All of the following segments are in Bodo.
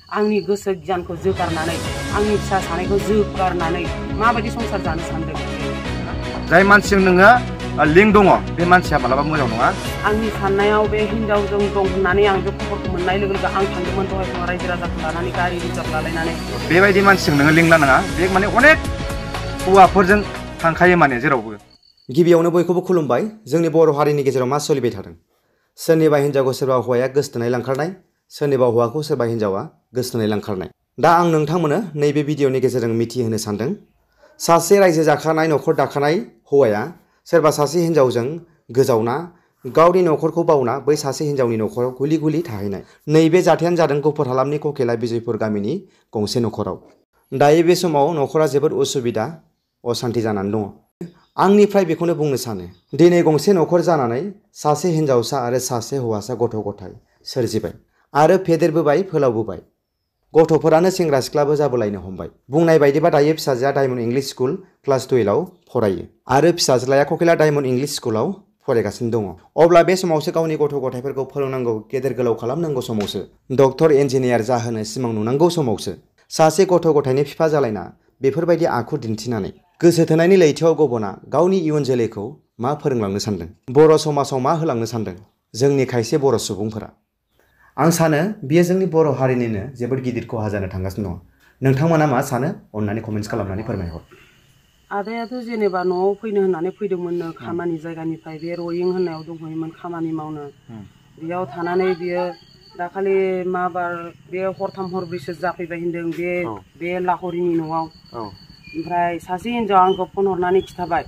आंनि गोसो गियानखौ जोगारनानै आंनि फिसा सानैखौ जोगारनानै माबायदि संसार जानो सानदों जाय मानसिजों नोङो लिंक दङ बे मानसिया मालाबा मोजां नङा आंनि साननायाव बे हिनजावजों दं होननानै आं बे खबरखौ मोननाय लोगो लोगो आं थांदोंमोन दहाय फुङाव रायजो राजाखौ लानानै गारि रिजार्भ लालायनानै बेबायदि मानसिजों नोङो लिंक लानाङा बे माने अनेक हौवाफोरजों थांखायो माने जेरावबो गिबियावनो बयखौबो खुलुमबाय जोंनि बर' हारिनि गेजेराव मा सोलिबाय थादों सोरनिबा हिनजावखौ सोरबा हौवाया गोसथोनाय लांखारनाय सोरनिबा हौवाखौ सोरबा हिनजावा गोसथोनाय लांखारनाय दा आं नोंथांमोननो नैबे भिडिअनि गेजेरजों मिथिहोनो सानदों सासे रायजो जाखानाय न'खर दाखानाय हौवाया सोरबा सासे हिनजावजों गोजावना गावनि न'खरखौ बावना बै सासे हिनजावनि न'खराव गुलि गुलि थाहैनाय नैबे जाथायानो जादों गुफुर हालामनि ककेला बिजयपुर गामिनि गंसे न'खराव दायो बे समाव न'खरा जोबोद उसुबिदा असान्ति जानानै दङ आंनिफ्राय बेखौनो बुंनो सानो दिनै गंसे न'खर जानानै सासे हिनजावसा आरो सासे हौवासा गथ' गथाय सोरजिबाय आरो फेदेरबोबाय फोलावबोबाय गथ'फोरानो सेंग्रा सिख्लाबो जाबोलायनो हमबाय बुंनाय बायदिबा दायो फिसाजोआ डायमन्ड इंलिश स्कुल क्लास 12आव फरायो आरो फिसाज्लाया ककेला डायमन्ड इंलिश स्कुलाव फरायगासिनो दङ अब्ला बे समावसो गावनि गथ' गथायफोरखौ फोरोंनांगौ गेदेर गोलाव खालामनांगौ समावसो डक्टर इन्जिनियार जाहोनो सिमां नुनांगौ समावसो सासे गथ' गथायनि बिफा जालायना बेफोरबायदि आखु दिन्थिनानै गोसो थोनायनि लैथोआव गबना गावनि इयुन जोलैखौ मा फोरोंलांनो सानदों बर' समाजाव मा होलांनो सानदों जोंनि खायसे बर' सुबुंफोरा आं सानो बियो जोंनि बर' हारिनिनो जोबोद गिदिर खहा जानो थांगासिनो दङ नोंथांमोना मा सानो अन्नानै कमेन्ट्स खालामनानै फोरमायहर आदायाथ' जेनेबा न'आव फैनो होननानै फैदोंमोननो खामानि जायगानिफ्राय बे रयिं होननायाव दंहैयोमोन खामानि मावनो बेयाव थानानै बियो दाखालि मा बार बे हरथाम हरब्रैसो जाफैबाय होनदों बे लाहरिनि न'आव ओमफ्राय सासे हिनजाव आंखौ फन हरनानै खिथाबाय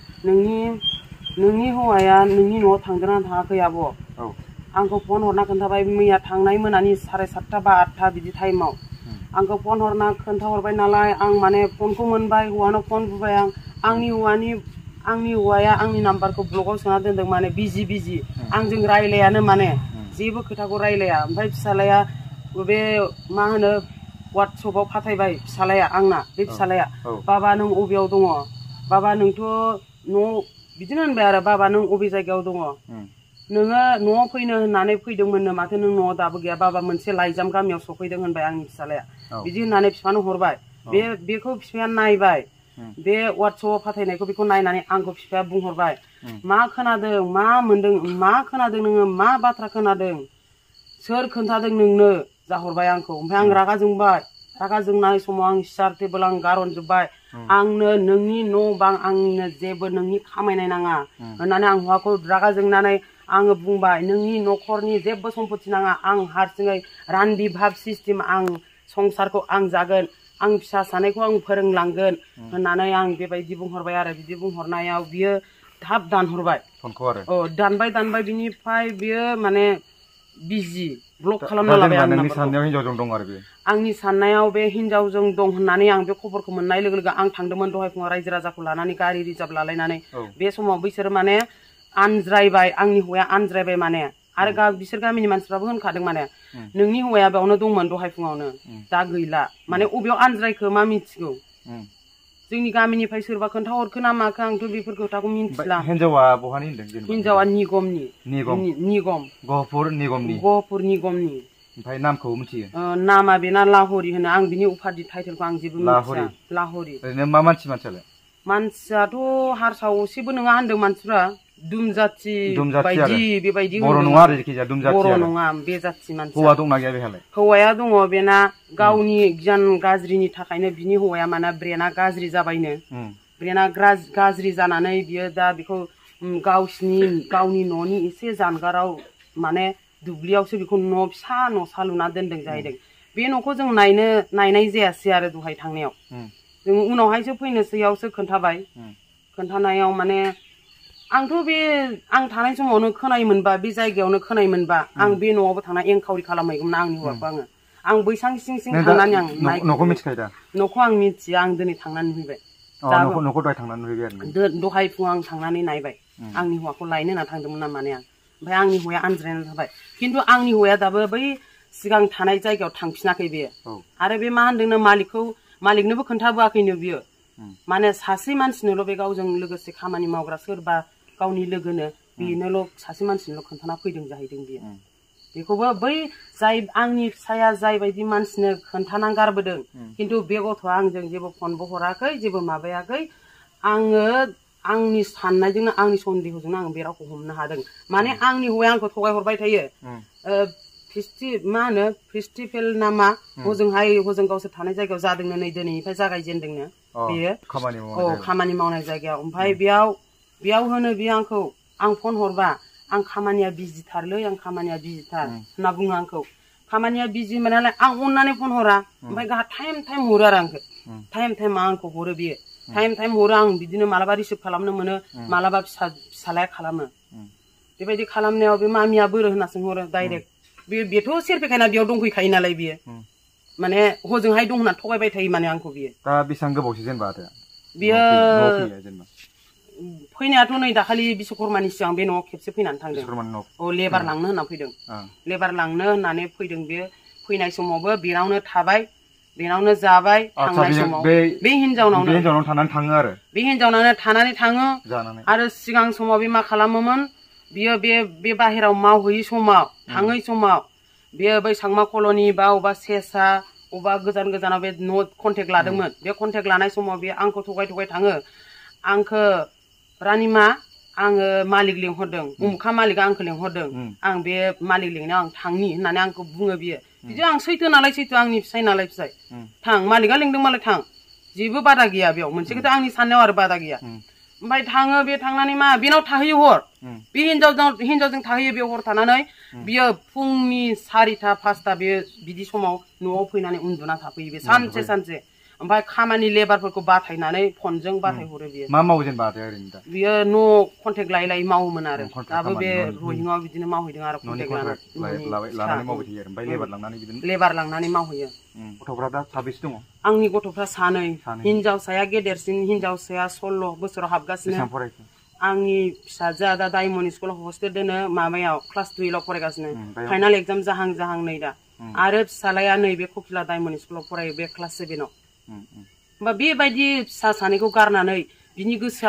नोंनि हौवाया नोंनि न'आव थांदोंना थाङाखै आब' आंखौ फन हरना खोन्थाबाय मैया थांनाय मोनानि 7:30 बा 8 बिदि टाइमाव आंखौ फन हरना खोन्थाहरबाय नालाय आं माने फनखौ मोनबाय हौवानो फन बुबाय आंनि हौवाया आंनि नाम्बारखौ ब्लकआव सोना दोनदों माने बिजि आंजों रायलायानो माने जेबो खोथाखौ रायलाया ओमफ्राय फिसालाया बे मा होनो वाट्सएपआव फाथायबाय फिसालाया आंना बे फिसालाया बाबा नों अबेयाव दङ बाबा नोंथ' न' बिदिनो होनबाय आरो बाबा नों अबे जायगायाव दङ नोङो न'आव फैनो होननानै फैदोंमोननो माथो नों न'आव दाबो गैया बाबा मोनसे लाइजाम गामियाव सफैदों होनबाय आंनि फिसालाया बिदि होननानै बिफानो हरबाय बेखौ बिफाया नायबाय बे वाट्सएपआव फाथायनायखौ बेखौ नायनानै आंखौ बिफाया बुंहरबाय मा खोनादों मा मोनदों मा खोनादों नोङो मा बाथ्रा खोनादों सोर खोन्थादों नोंनो जाहरबाय आंखौ ओमफ्राय आं रागा जोंबाय रागा जोंनाय समाव आं सियार टेबोल आं गारहरजोब्बाय आंनो नोंनि न' बां आंनो जेबो नोंनि खामायनाय नाङा होननानै आं हौवाखौ रागा जोंनानै आङो बुंबाय नोंनि न'खरनि जेबो सम्पति नाङा आं हारसिङै रानदि भाब सिस्टेम आं संसारखौ आं जागोन आं फिसा सानैखौ आं फोरोंलांगोन होननानै आं बेबायदि बुंहरबाय आरो बिदि बुंहरनायाव बियो थाब दानहरबाय दानबाय बिनिफ्राय बियो माने बिजि ब्लक खालामना लाबाय आंनि साननायाव बे हिनजावजों दं होननानै आं बे खबरखौ मोननाय लोगो लोगो आं थांदोंमोन दहाय फुङाव रायजो राजाखौ लानानै गारि रिजार्भ लालायनानै बे समाव बिसोर माने आनज्रायबाय आंनि हौवाया आनज्रायबाय माने आरो बिसोर गामिनि मानसिफ्राबो होनखादों माने नोंनि हौवाया बेयावनो दंमोन दहाय फुङावनो दा गैला माने अबेयाव आनज्रायखो मा मिथिगौ जोंनि गामिनिफ्राय सोरबा खोन्थाहरखो ना माखो आंथ' बेफोर खोथाखौ मिथिला हिनजावा बहानि होनदों हिनजावा निगमनि गहपुर निगमनि ओमफ्राय नामखौ मिथियो नामा बेना लाहरि होनो आं बिनि उपाधि टाइटेलखौ आं जेबो मिथिया लाहरि ओरैनो मा मानसियालाय मानसियाथ' हारसा असेबो नङा होनदों मानसिफ्रा दुमजाथि बायदि बेबायदि बर' नङा आरो जायखिजाया दुमजाथि बर' नङा बे जाथि मानसि हौवा दंना गैया बेहालाय हौवाया दङ बेना गावनि गियान गाज्रिनि थाखायनो बिनि हौवाया माने ब्रेना गाज्रि जाबायनो ब्रेना गाज्रि जानानै बियो दा बेखौ गावनि न'नि एसे जानगाराव माने दुब्लियावसो बेखौ न' फिसा न'सा लुना दोनदों जाहैदों बे न'खौ जों नायनाय जायासै आरो दहाय थांनायाव जों उनावहायसो फैनोसैयावसो खोन्थाबाय खोन्थानायाव माने आंथ' बे आं थानाय समावनो खोनायोमोनबा बे जायगायावनो खोनायोमोनबा आं बे न'आवबो थांना एनकाउरि खालामहैगौमोन आंनि हौवाखौ आं बैसां सिं थांनानै आं न'खौ मिथिखायो दा न'खौ आं मिथिया आं दिनै थांनानै नुहैबाय न'खौ दहाय थांनानै नुहैबाय आरो दहाय फुङाव आं थांनानै नायबाय आंनि हौवाखौ लायनो होनना थांदोंमोन ना माने आं ओमफ्राय आंनि हौवाया आनज्रायनानै थाबाय खिन्थु आंनि हौवाया दाबो बै सिगां थानाय जायगायाव थांफिनाखै बेयो आरो बे मा होनदोंनो मालिकनोबो खोन्थाबोआखैनो बियो माने सासे मानसिनोल' बे गावजों लोगोसे खामानि मावग्रा सोरबा गावनि लोगोनो बेनोल' सासे मानसिनोल' खोन्थाना फैदों जाहैदों बियो बेखौबो बै जाय आंनि फिसाया जाय बायदि मानसिनो खोन्थानानै गारबोदों खिन्थु बे गथ'आ आंजों जेबो फनबो हराखै जेबो माबायाखै आङो आंनि साननायजोंनो आंनि सन्देहजोंनो आं बे रावखौ हमनो हादों माने आंनि हौवाया आंखौ थगायहरबाय थायो मा होनो फेस्टिभेल ना मा हजों गावसोर थानाय जायगायाव जादोंनो नै दिनैनिफ्राय जागायजेनदोंनो बेयो खामानि मावनाय जायगायाव ओमफ्राय बेयाव होनो बियो आंखौ आं फन हरबा आं खामानिया बिजिथारलै आं खामानिया बिजिथार होनना बुङो आंखौ खामानिया बिजि नालाय आं अननानै फन हरा ओमफ्राय गाहा टाइम हरो आरो आंखौ टाइम आंखौ हरो बियो टाइम हरो आं बिदिनो मालाबा रिसिभ खालामनो मोनो मालाबा फिसालाया खालामो बेबायदि खालामनायाव बे मामिया बोरो होनना सोंहरो डाइरेक्ट बेथ' सेरफेखायना बेयाव दंफैखायो नालाय बियो माने हजोंहाय दं होनना थगायबाय थायो माने आंखौ बियो दा बेसेबां गोबावसो जेनेबा बियो फैनायाथ' नै दाखालि बिश्वकर्मानि सिगां बे न'आव खेबसे फैनानै थांदों लेबार लांनो होनना फैदों लेबार लांनो होननानै फैदों बे फैनाय समावबो बेनावनो थाबाय बेनावनो जाबाय थांनाय समाव बे हिनजावनावनो थानानै थाङो आरो बे हिनजावनावनो थानानै थाङो आरो सिगां समाव बे मा खालामोमोन बियो बे बाहेराव मावहैयै समाव थाङै समाव बेयो बै सांमा कल'नि बा अबा सेसा अबा गोजानाव बे न' कन्टेक्ट लादोंमोन बे कन्टेक्ट लानाय समाव बे आंखौ थगाय थाङो आंखौ रानिमा आङो मालिक लिंहरदों उमुखा मालिकआ आंखौ लिंहरदों आं बे मालिक लिंनायाव आं थांनि होननानै आंखौ बुङो बियो बिदि आं सैथो नालाय सैथो आंनि फिसाय नालाय फिसाय थां मालिकआ लिंदों मालाय थां जेबो बादा गैया बेयाव मोनसे खोथा आंनि साननायाव आरो बादा गैया ओमफ्राय थाङो बे थांनानै मा बेनाव थाहैयो हर बे हिनजावजों थाहैयो बे हर थानानै बियो फुंनि 4टा 5टा बे बिदि समाव न'आव फैनानै उन्दुना थाफैयो बे सानसे ओमफ्राय खामानि लेबारफोरखौ बाथायनानै फनजों बाथायहरो बियो मा मावो जेनेबा ओरैनो दा बियो न' कन्टेक्ट लायै मावोमोन आरो दाबो बे रहिङाव बिदिनो मावहैदों आरो कन्टेक्ट लानानै मावबाय थायो ओमफ्राय लेबार लांनानै मावहैयो गथ'फ्रा दा साबेसे दङ आंनि गथ'फ्रा सानै हिनजावसाया गेदेरसिन हिनजावसाया 16 बोसोराव हाबगासिनो आंनि फिसाजोआ दा डायमन्ड स्कुलाव हस्टेल दोनो माबायाव क्लास 12 आव फरायगासिनो फाइनाल एग्जाम जाहां नै दा आरो फिसालाया नैबे ककिला डायमन्ड स्कुलाव फरायो बे क्लास 7 आव होमबा बेबायदि फिसा सानैखौ गारनानै बिनि गोसोआ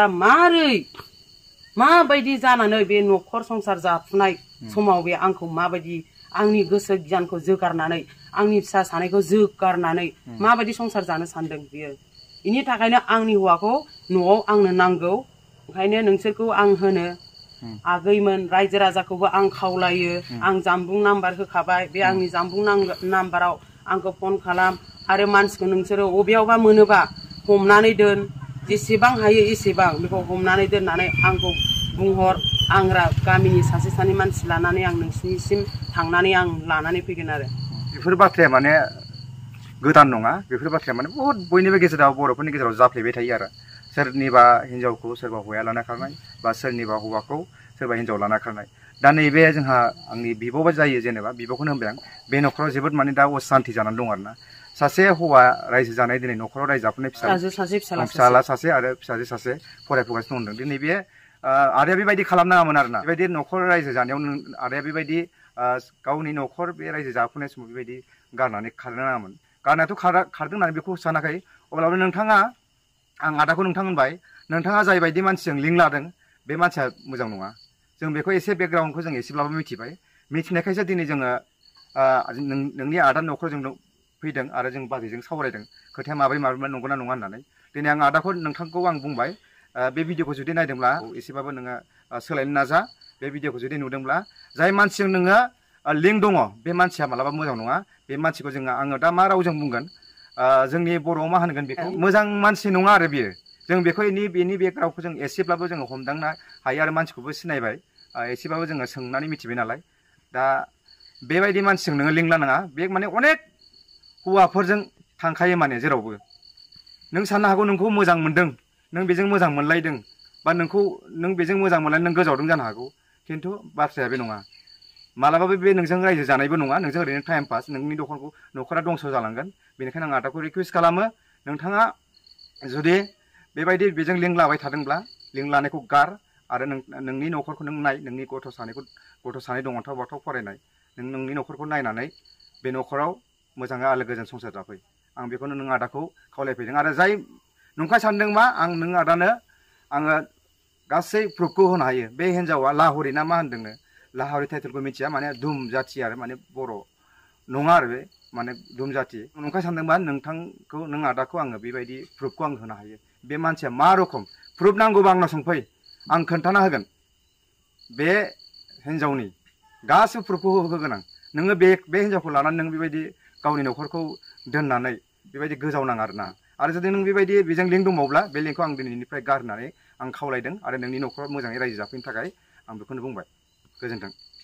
माबायदि जानानै बे न'खर संसार जाफुनाय समाव बे आंखौ माबायदि आंनि गोसो गियानखौ जोगारनानै आंनि फिसा सानैखौ जोगारनानै माबायदि संसार जानो सानदों बियो बेनि थाखायनो आंनि हौवाखौ न'आव आंनो नांगौ ओंखायनो नोंसोरखौ आं होनो आगैमोन रायजो राजाखौबो आं खावलायो आं जामबुं नाम्बार होखाबाय बे आंनि जामबुं नाम्बाराव आंखौ फन खालाम आरो मानसिखौ नोंसोरो अबेयावबा मोनोबा हमनानै दोन जेसेबां हायो एसेबां बेखौ हमनानै दोननानै आंखौ बुंहर आं गामिनि सासे मानसि लानानै आं नोंसिनिसिम थांनानै आं लानानै फैगोन आरो बेफोर बाथ्राया माने गोदान नङा बेफोर बाथ्राया माने बहुत बयनिबो गेजेराव बर'फोरनि गेजेराव जाफ्लेबाय थायो आरो सोरनिबा हिनजावखौ सोरबा हौवाया लाना खारनाय बा सोरनिबा हौवाखौ सोरबा हिनजाव लाना खारनाय दा नैबे जोंहा आंनि बिब'बा जायो जेनेबा बिब'खौनो होनबाय आं बे न'खराव जोबोद माने दा असान्ति जानानै दं आरोना सासे हौवा रायजो जानाय दिनै न'खराव रायजो जाफुनाय फिसाला सासे आरो फिसाजो सासे फरायफुगासिनो दं दिनै बे आदाया बेबायदि खालामनाङामोन आरोना बेबायदि न'खर रायजो जानायाव आदाया बेबायदि गावनि न'खर बे रायजो जाफुनाय समाव बेबायदि गारनानै खारनो नाङामोन गारनायाथ' खारदों होननानै बेखौ सानाखै अब्लाबो नोंथाङा आं आदाखौ नोंथां होनबाय नोंथाङा जायबायदि मानसिजों लिंक लादों बे मानसिया मोजां नङा जों बेखौ एसे बेकग्राउन्डखौ जों एसेब्लाबो मिथिबाय मिथिनायखायसो दिनै जोङो नोंनि आदा न'खराव जों फैदों आरो जों बाजैजों सावरायदों खोथाया माबोरै नंगौना नङा होननानै दिनै आं आदाखौ नोंथांखौ आं बुंबाय बे भिडिअखौ जुदि नायदोंब्ला एसेबाबो नोङो सोलायनो नाजा बे भिडिअखौ जुदि नुदोंब्ला जाय मानसिजों नोङो लिंक दङ बे मानसिया मालाबा मोजां नङा बे मानसिखौ आङो दा मा रावजों बुंगोन जोंनि बर'आव मा होनगोन बेखौ मोजां मानसि नङा आरो बियो जों बेखौ बेनि बे रावखौ जों एसेब्लाबो जोङो हमदांनो हायो आरो मानसिखौबो सिनायबाय एसेबाबो जोङो सोंनानै मिथिबाय नालाय दा बेबायदि मानसिजों नोङो लिंक लानाङा बे माने अनेक हौवाफोरजों थांखायो माने जेरावबो नों साननो हागौ नोंखौ मोजां मोनदों नों बेजों मोजां मोनलायदों बा नों बेजों मोजां मोनलायदों नों गोजावदों जानो हागौ खिन्थु बाथ्राया बे नङा मालाबाबो बे नोंजों रायजो जानायबो नङा नोंजों ओरैनो टाइम पास नोंनि न'खरा दंस' जालांगोन बेनिखायनो आं आदाखौ रिकुवेस्ट खालामो नोंथाङा जुदि बेबायदि बेजों लिंक लाबाय थादोंब्ला लिंक लानायखौ गार आरो नोंनि न'खरखौ नों नाय नोंनि गथ' सानै दं अन्थाव बाथाव फरायनाय नोंनि न'खरखौ नायनानै बे न'खराव मोजाङै आलो गोजोन संसार जाफै आं बेखौनो नों आदाखौ खावलायफैदों आरो जाय नंखाय सानदोंबा आं नों आदानो आङो गासै प्रुफखौ होनो हायो बे हिन्जावा लाहरि ना मा होनदोंनो लाहावरि टाइटेलखौ मिथिया माने दुम जाथि आरो माने बर' नङा आरो बे माने दुम जाथि नंखाय सानदोंबा नोंथांखौ नों आदाखौ आङो बेबायदि प्रुफखौ आं होनो हायो बे मानसिया मा रोखोम प्रुफ नांगौबा आंनाव सोंफै आं खोन्थाना होगोन बे हिन्जावनि गासिबो प्रुफखौ होगोन आं नोङो बे हिन्जावखौ लानानै नों बेबायदि गावनि न'खरखौ दोननानै बेबायदि गोजावनाङा आरोना आरो जुदि नों बेबायदि बेजों लिंक दंबावब्ला बे लिंकखौ आं दिनैनिफ्राय गारनानै आं खावलायदों आरो नोंनि न'खराव मोजाङै रायजो जाफैनो थाखाय आं बेखौनो बुंबाय गोजोन्थों